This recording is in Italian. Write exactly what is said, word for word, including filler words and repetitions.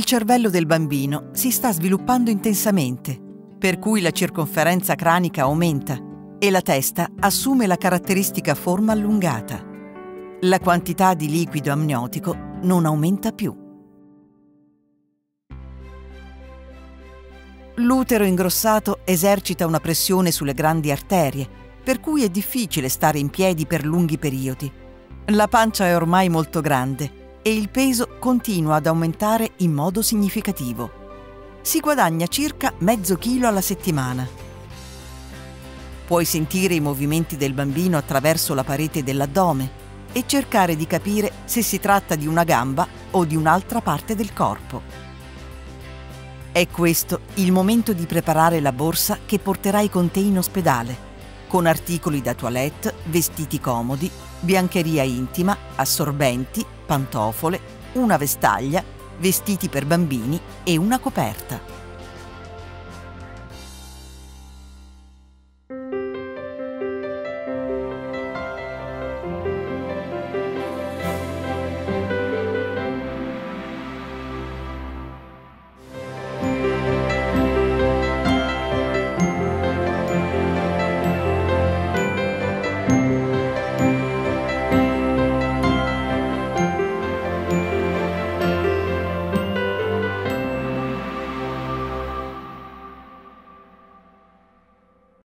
Il cervello del bambino si sta sviluppando intensamente, per cui la circonferenza cranica aumenta e la testa assume la caratteristica forma allungata. La quantità di liquido amniotico non aumenta più. L'utero ingrossato esercita una pressione sulle grandi arterie, per cui è difficile stare in piedi per lunghi periodi. La pancia è ormai molto grande e il peso continua ad aumentare in modo significativo. Si guadagna circa mezzo chilo alla settimana. Puoi sentire i movimenti del bambino attraverso la parete dell'addome e cercare di capire se si tratta di una gamba o di un'altra parte del corpo. È questo il momento di preparare la borsa che porterai con te in ospedale, con articoli da toilette, vestiti comodi, biancheria intima, assorbenti, pantofole, una vestaglia, vestiti per bambini e una coperta.